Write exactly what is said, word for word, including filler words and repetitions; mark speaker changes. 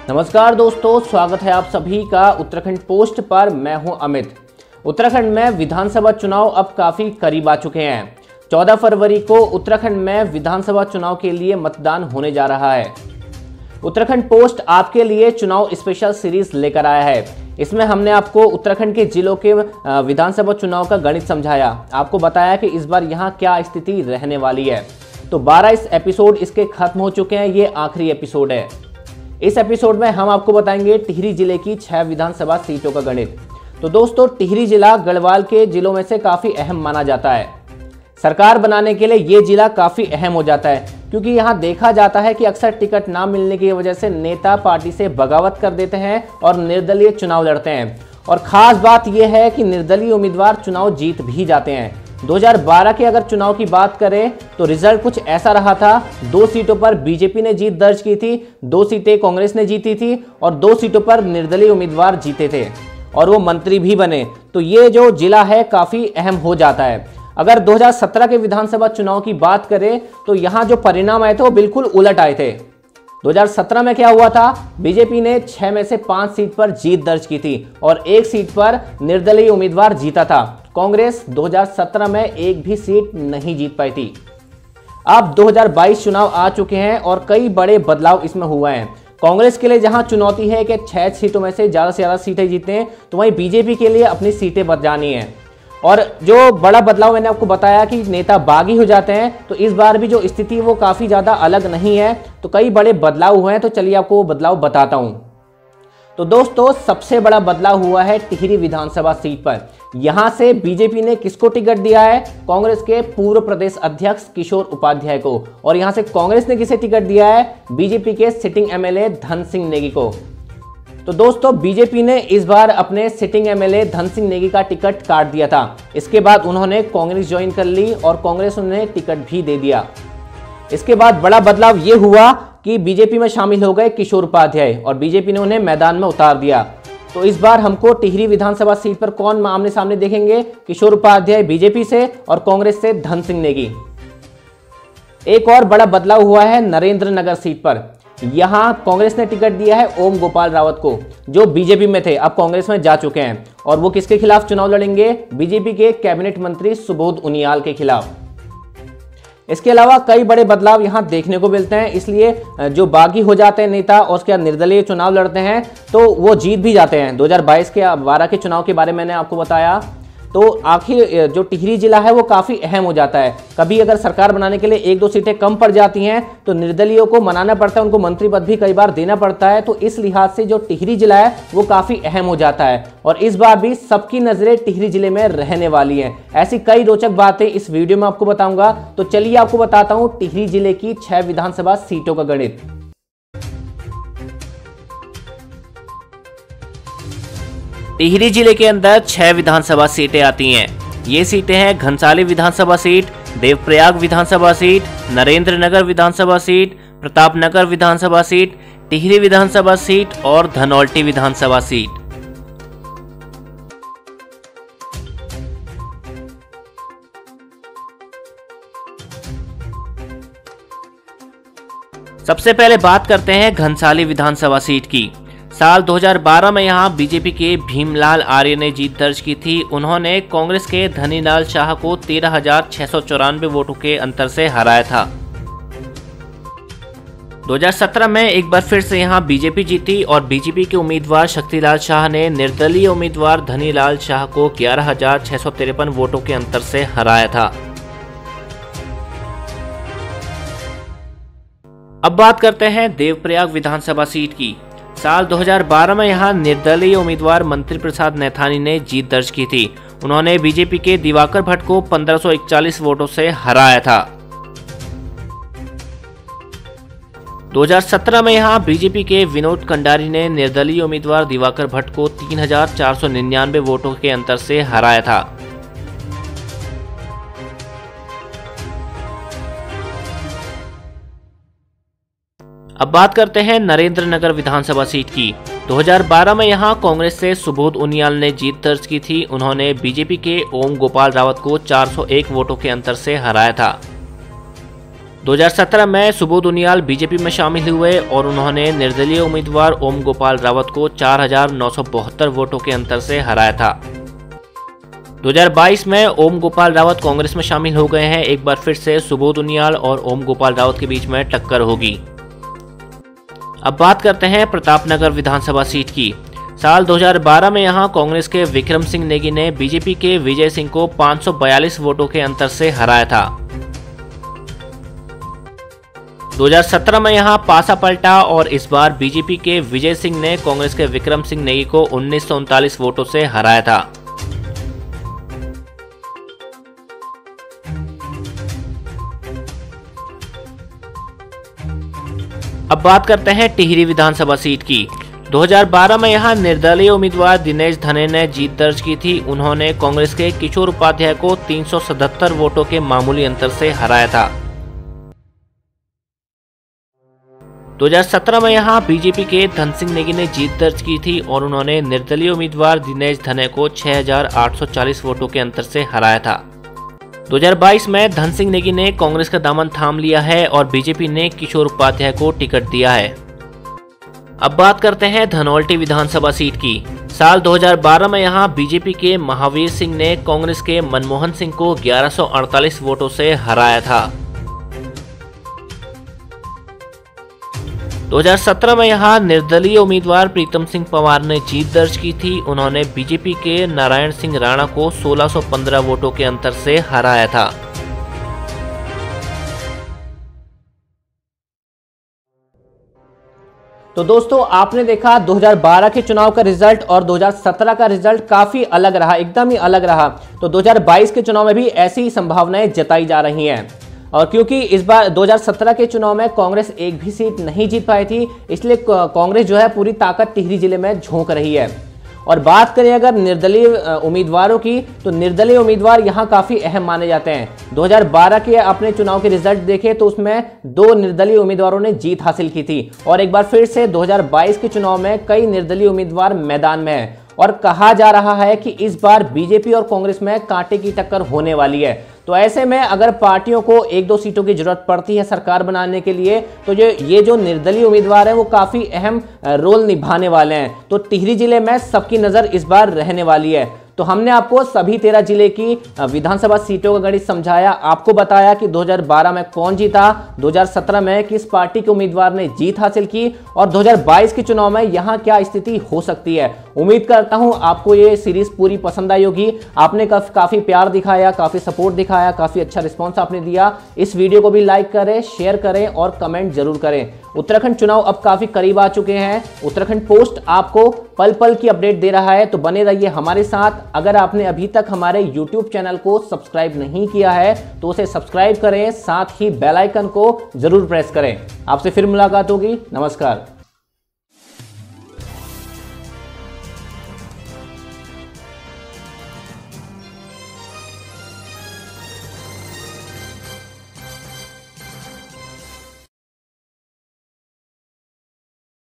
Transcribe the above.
Speaker 1: नमस्कार दोस्तों, स्वागत है आप सभी का उत्तराखंड पोस्ट पर। मैं हूं अमित। उत्तराखंड में विधानसभा चुनाव अब काफी करीब आ चुके हैं। चौदह फरवरी को उत्तराखंड में विधानसभा चुनाव के लिए मतदान होने जा रहा है। उत्तराखंड पोस्ट आपके लिए चुनाव स्पेशल सीरीज लेकर आया है। इसमें हमने आपको उत्तराखंड के जिलों के विधानसभा चुनाव का गणित समझाया, आपको बताया कि इस बार यहाँ क्या स्थिति रहने वाली है। तो बारह इस एपिसोड इसके खत्म हो चुके हैं, ये आखिरी एपिसोड है। इस एपिसोड में हम आपको बताएंगे टिहरी जिले की छह विधानसभा सीटों का गणित। तो दोस्तों, टिहरी जिला गढ़वाल के जिलों में से काफी अहम माना जाता है। सरकार बनाने के लिए ये जिला काफी अहम हो जाता है, क्योंकि यहाँ देखा जाता है कि अक्सर टिकट ना मिलने की वजह से नेता पार्टी से बगावत कर देते हैं और निर्दलीय चुनाव लड़ते हैं। और खास बात यह है कि निर्दलीय उम्मीदवार चुनाव जीत भी जाते हैं। दो हज़ार बारह के अगर चुनाव की बात करें तो रिजल्ट कुछ ऐसा रहा था। दो सीटों पर बीजेपी ने जीत दर्ज की थी, दो सीटें कांग्रेस ने जीती थी और दो सीटों पर निर्दलीय उम्मीदवार जीते थे और वो मंत्री भी बने। तो ये जो जिला है काफी अहम हो जाता है। अगर दो हज़ार सत्रह के विधानसभा चुनाव की बात करें तो यहाँ जो परिणाम आए थे वो बिल्कुल उलट आए थे। दो हज़ार सत्रह में क्या हुआ था, बीजेपी ने छह में से पांच सीट पर जीत दर्ज की थी और एक सीट पर निर्दलीय उम्मीदवार जीता था। कांग्रेस दो हज़ार सत्रह में एक भी सीट नहीं जीत पाई थी। अब दो हज़ार बाईस चुनाव आ चुके हैं और कई बड़े बदलाव इसमें हुए हैं। कांग्रेस के लिए जहां चुनौती है कि छह सीटों में से ज्यादा से ज्यादा सीटें जीतें, तो वहीं बीजेपी के लिए अपनी सीटें बचानी है। और जो बड़ा बदलाव मैंने आपको बताया कि नेता बागी हो जाते हैं, तो इस बार भी जो स्थिति वो काफी ज्यादा अलग नहीं है। तो कई बड़े बदलाव हुए हैं, तो चलिए आपको वो बदलाव बताता हूं। तो दोस्तों, सबसे बड़ा बदलाव हुआ है टिहरी विधानसभा सीट पर। यहां से बीजेपी ने किसको टिकट दिया है? कांग्रेस के पूर्व प्रदेश अध्यक्ष किशोर उपाध्याय को। और यहां से कांग्रेस ने किसे टिकट दिया है? बीजेपी के सिटिंग एमएलए धन सिंह नेगी को। तो दोस्तों, बीजेपी ने इस बार अपने सिटिंग एमएलए धन सिंह नेगी का टिकट काट दिया था। इसके बाद उन्होंने कांग्रेस ज्वाइन कर ली और कांग्रेस उन्हें टिकट भी दे दिया। इसके बाद बड़ा बदलाव ये हुआ कि बीजेपी में शामिल हो गए किशोर उपाध्याय और बीजेपी ने उन्हें मैदान में उतार दिया। तो इस बार हमको टिहरी विधानसभा सीट पर कौन आमने सामने देखेंगे? किशोर उपाध्याय बीजेपी से और कांग्रेस से धन सिंह नेगी। एक और बड़ा बदलाव हुआ है नरेंद्र नगर सीट पर। यहां कांग्रेस ने टिकट दिया है ओम गोपाल रावत को, जो बीजेपी में थे, अब कांग्रेस में जा चुके हैं। और वो किसके खिलाफ चुनाव लड़ेंगे? बीजेपी के कैबिनेट मंत्री सुबोध उनियाल के खिलाफ। इसके अलावा कई बड़े बदलाव यहां देखने को मिलते हैं। इसलिए जो बागी हो जाते हैं नेता और उसके बाद निर्दलीय चुनाव लड़ते हैं, तो वो जीत भी जाते हैं। दो हज़ार बाईस के बारह के चुनाव के बारे में मैंने आपको बताया। तो आखिर जो टिहरी जिला है वो काफी अहम हो जाता है। कभी अगर सरकार बनाने के लिए एक दो सीटें कम पड़ जाती हैं तो निर्दलीयों को मनाना पड़ता है, उनको मंत्री पद भी कई बार देना पड़ता है। तो इस लिहाज से जो टिहरी जिला है वो काफी अहम हो जाता है और इस बार भी सबकी नजरें टिहरी जिले में रहने वाली हैं। ऐसी कई रोचक बातें इस वीडियो में आपको बताऊंगा। तो चलिए आपको बताता हूं टिहरी जिले की छह विधानसभा सीटों का गणित। टिहरी जिले के अंदर छह विधानसभा सीटें आती हैं। ये सीटें हैं घनसाली विधानसभा सीट, देवप्रयाग विधानसभा सीट, नरेंद्र नगर विधानसभा सीट, प्रतापनगर विधानसभा सीट, टिहरी विधानसभा सीट और धनौल्टी विधानसभा सीट। सबसे पहले बात करते हैं घनसाली विधानसभा सीट की। साल दो हज़ार बारह में यहां बीजेपी के भीमलाल आर्य ने जीत दर्ज की थी। उन्होंने कांग्रेस के धनीलाल शाह को तेरह हजार छह सौ चौरानवे वोटों के अंतर से हराया था। दो हज़ार सत्रह में एक बार फिर से यहां बीजेपी जीती और बीजेपी के उम्मीदवार शक्तिलाल शाह ने निर्दलीय उम्मीदवार धनीलाल शाह को ग्यारह हजार छह सौ तिरपन वोटों के अंतर से हराया था। अब बात करते हैं देवप्रयाग विधानसभा सीट की। साल दो हज़ार बारह में यहां निर्दलीय उम्मीदवार मंत्री प्रसाद नैथानी ने जीत दर्ज की थी। उन्होंने बीजेपी के दिवाकर भट्ट को पंद्रह सौ इकतालीस वोटों से हराया था। दो हज़ार सत्रह में यहां बीजेपी के विनोद कंडारी ने निर्दलीय उम्मीदवार दिवाकर भट्ट को तीन हजार चार सौ निन्यानवे वोटों के अंतर से हराया था। अब बात करते हैं नरेंद्र नगर विधानसभा सीट की। दो हज़ार बारह में यहां कांग्रेस से सुबोध उनियाल ने जीत दर्ज की थी। उन्होंने बीजेपी के ओम गोपाल रावत को चार सौ एक वोटों के अंतर से हराया था। दो हज़ार सत्रह में सुबोध उनियाल बीजेपी में शामिल हुए और उन्होंने निर्दलीय उम्मीदवार ओम गोपाल रावत को चार हजार नौ सौ बहत्तर वोटों के अंतर से हराया था। दो हज़ार बाईस में ओम गोपाल रावत कांग्रेस में शामिल हो गए हैं। एक बार फिर से सुबोध उनियाल और ओम गोपाल रावत के बीच में टक्कर होगी। अब बात करते हैं प्रतापनगर विधानसभा सीट की। साल दो हज़ार बारह में यहां कांग्रेस के विक्रम सिंह नेगी ने बीजेपी के विजय सिंह को पाँच सौ बयालीस वोटों के अंतर से हराया था। दो हज़ार सत्रह में यहां पासा पलटा और इस बार बीजेपी के विजय सिंह ने कांग्रेस के विक्रम सिंह नेगी को उन्नीस सौ उनतालीस वोटों से हराया था। अब बात करते हैं टिहरी विधानसभा सीट की। दो हज़ार बारह में यहां निर्दलीय उम्मीदवार दिनेश धने ने जीत दर्ज की थी। उन्होंने कांग्रेस के किशोर उपाध्याय को तीन सौ सतहत्तर वोटों के मामूली अंतर से हराया था। दो हज़ार सत्रह में यहां बीजेपी के धन सिंह नेगी ने जीत दर्ज की थी और उन्होंने निर्दलीय उम्मीदवार दिनेश धने को छह हजार आठ सौ चालीस वोटों के अंतर से हराया था। दो हज़ार बाईस में धन सिंह नेगी ने कांग्रेस का दामन थाम लिया है और बीजेपी ने किशोर उपाध्याय को टिकट दिया है। अब बात करते हैं धनौल्टी विधानसभा सीट की। साल दो हज़ार बारह में यहां बीजेपी के महावीर सिंह ने कांग्रेस के मनमोहन सिंह को ग्यारह सौ अड़तालीस वोटों से हराया था। दो हज़ार सत्रह में यहां निर्दलीय उम्मीदवार प्रीतम सिंह पंवार ने जीत दर्ज की थी। उन्होंने बीजेपी के नारायण सिंह राणा को सोलह सौ पंद्रह वोटों के अंतर से हराया था। तो दोस्तों, आपने देखा दो हज़ार बारह के चुनाव का रिजल्ट और दो हज़ार सत्रह का रिजल्ट काफी अलग रहा, एकदम ही अलग रहा। तो दो हज़ार बाईस के चुनाव में भी ऐसी ही संभावनाएं जताई जा रही हैं। और क्योंकि इस बार दो हज़ार सत्रह के चुनाव में कांग्रेस एक भी सीट नहीं जीत पाई थी, इसलिए कांग्रेस जो है पूरी ताकत टिहरी जिले में झोंक रही है। और बात करें अगर निर्दलीय उम्मीदवारों की, तो निर्दलीय उम्मीदवार यहां काफी अहम माने जाते हैं। दो हज़ार बारह के अपने चुनाव के रिजल्ट देखें तो उसमें दो निर्दलीय उम्मीदवारों ने जीत हासिल की थी और एक बार फिर से दो हज़ार बाईस के चुनाव में कई निर्दलीय उम्मीदवार मैदान में हैं और कहा जा रहा है कि इस बार बीजेपी और कांग्रेस में कांटे की टक्कर होने वाली है। तो ऐसे में अगर पार्टियों को एक दो सीटों की जरूरत पड़ती है सरकार बनाने के लिए, तो जो ये जो निर्दलीय उम्मीदवार हैं वो काफी अहम रोल निभाने वाले हैं। तो टिहरी जिले में सबकी नजर इस बार रहने वाली है। तो हमने आपको सभी तेरह जिले की विधानसभा सीटों का गणित समझाया, आपको बताया कि दो हज़ार बारह में कौन जीता, दो हज़ार सत्रह में किस पार्टी के उम्मीदवार ने जीत हासिल की और दो हज़ार बाईस के चुनाव में यहां क्या स्थिति हो सकती है। उम्मीद करता हूं आपको ये सीरीज पूरी पसंद आई होगी। आपने काफी प्यार दिखाया, काफी सपोर्ट दिखाया, काफी अच्छा रिस्पॉन्स आपने दिया। इस वीडियो को भी लाइक करें, शेयर करें और कमेंट जरूर करें। उत्तराखंड चुनाव अब काफी करीब आ चुके हैं। उत्तराखंड पोस्ट आपको पल पल की अपडेट दे रहा है, तो बने रहिए हमारे साथ। अगर आपने अभी तक हमारे यूट्यूब चैनल को सब्सक्राइब नहीं किया है तो उसे सब्सक्राइब करें, साथ ही बेल आइकन को जरूर प्रेस करें। आपसे फिर मुलाकात होगी। नमस्कार।